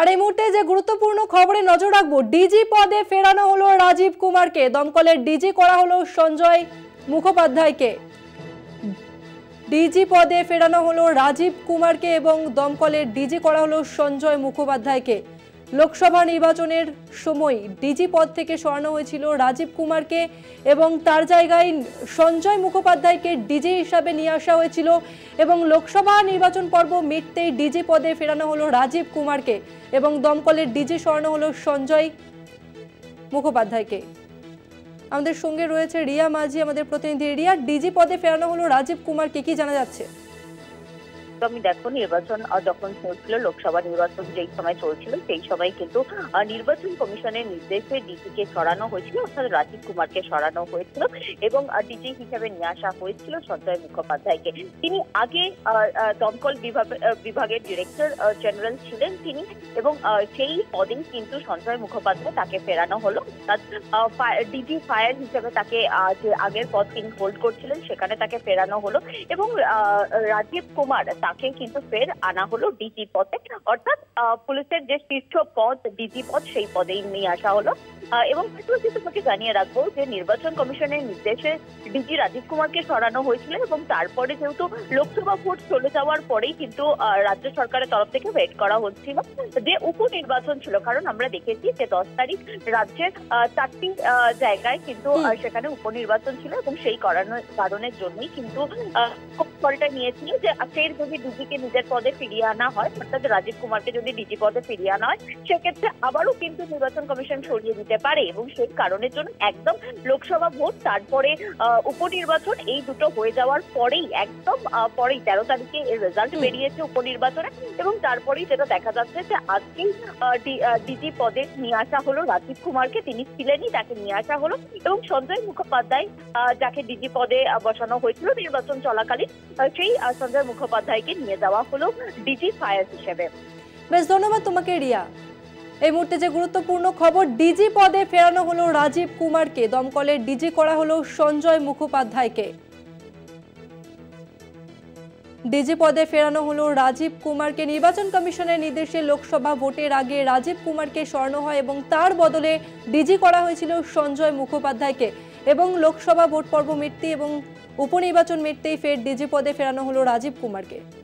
আর এই মুহূর্তে যে গুরুত্বপূর্ণ খবরে নজর রাখবো, ডিজি পদে ফেরানো হলো রাজীব কুমারকে, দমকলের ডিজি করা হলো সঞ্জয় মুখোপাধ্যায়কে। ডিজি পদে ফেরানো হলো রাজীব কুমারকে এবং দমকলের ডিজি করা হলো সঞ্জয় মুখোপাধ্যায়কে। লোকসভা নির্বাচনের সময় ডিজি পদ থেকে সরানো হয়েছিল রাজীব কুমারকে এবং তার জায়গায় সঞ্জয় মুখোপাধ্যায়কে ডিজি হিসাবে নিয়ে আসা হয়েছিল এবং লোকসভা নির্বাচন পর্ব মিটতেই ডিজি পদে ফেরানো হলো রাজীব কুমারকে এবং দমকলের ডিজি সরানো হলো সঞ্জয় মুখোপাধ্যায়কে। আমাদের সঙ্গে রয়েছে রিয়া মাঝি, আমাদের প্রতিনিধি। রিয়া, ডিজি পদে ফেরানো হলো রাজীব কুমারকে, কি জানা যাচ্ছে? আমি দেখো, নির্বাচন যখন চলছিল, লোকসভা নির্বাচন যেই সময় চলছিল সেই সময় কিন্তু নির্বাচন কমিশনের নির্দেশে ডিজিকে সরানো হয়েছিল, অর্থাৎ রাজীব কুমারকে সরানো হয়েছিল এবং ডিজি হিসেবে নিয়ে আসা হয়েছিল সঞ্জয় মুখোপাধ্যায়কে। তিনি আগে দমকল বিভাগের ডিরেক্টর জেনারেল ছিলেন তিনি, এবং সেই পদেই কিন্তু সঞ্জয় মুখোপাধ্যায় তাকে ফেরানো হলো, অর্থাৎ ডিজি ফায়ার হিসেবে তাকে যে আগের পদ তিনি হোল্ড করছিলেন সেখানে তাকে ফেরানো হলো এবং রাজীব কুমার তাকে কিন্তু ফের আনা হলো ডিজি পদে, অর্থাৎ পুলিশের যে শীর্ষ পদ ডিজি পদ সেই পদেই নিয়ে আসা হলো। এবং তোমাকে জানিয়ে রাখবো যে নির্বাচন কমিশনের নির্দেশে ডিজি রাজীব কুমারকে সরানো হয়েছিল এবং তারপরে যেহেতু লোকসভা ভোট চলে যাওয়ার পরেই কিন্তু রাজ্য সরকারের তরফ থেকে ওয়েট করা হচ্ছিল যে উপনির্বাচন ছিল, কারণ আমরা দেখেছি যে 10 তারিখ রাজ্যের 4টি জায়গায় কিন্তু সেখানে উপনির্বাচন ছিল এবং সেই কারণের জন্যই কিন্তু কলটা নিয়েছিল যে ফের যদি ডিজিকে নিজের পদে ফিরিয়ে আনা হয়, অর্থাৎ রাজীব কুমারকে যদি ডিজি পদে ফিরিয়ে আনা হয় সেক্ষেত্রে আবারও কিন্তু নির্বাচন কমিশন সরিয়ে দিতে পারে এবং সেই কারণের জন্য একদম লোকসভা ভোট তারপরে উপনির্বাচন এই দুটো হয়ে যাওয়ার পরেই একদম পরেই 13 তারিখে এর রেজাল্ট বেরিয়েছে উপনির্বাচনে এবং তারপরেই যেটা দেখা যাচ্ছে যে আজকেই ডিজি পদে নিয়ে আসা হলো রাজীব কুমারকে, তিনি ছিলেনই, তাকে নিয়ে আসা হলো এবং সঞ্জয় মুখোপাধ্যায় যাকে ডিজি পদে বসানো হয়েছিল নির্বাচন চলাকালীন, সেই সঞ্জয় মুখোপাধ্যায়কে নিয়ে যাওয়া হলো ডিজি ফায়ার হিসেবে। বেশ, ধন্যবাদ তোমাকে রিয়া। এই মুহূর্তে যে গুরুত্বপূর্ণ খবর, ডিজি পদে ফেরানো হলো রাজীব কুমারকে, দমকলের ডিজি করা হলো সঞ্জয় মুখোপাধ্যায়কে। ডিজি পদে ফেরানো হলো রাজীব কুমারকে। নির্বাচন কমিশনের নির্দেশে লোকসভা ভোটের আগে রাজীব কুমারকে সরানো হয় এবং তার বদলে ডিজি করা হয়েছিল সঞ্জয় মুখোপাধ্যায়কে এবং লোকসভা ভোট পর্ব মিটতেই এবং উপনির্বাচন মিটতেই ফের ডিজি পদে ফেরানো হলো রাজীব কুমারকে।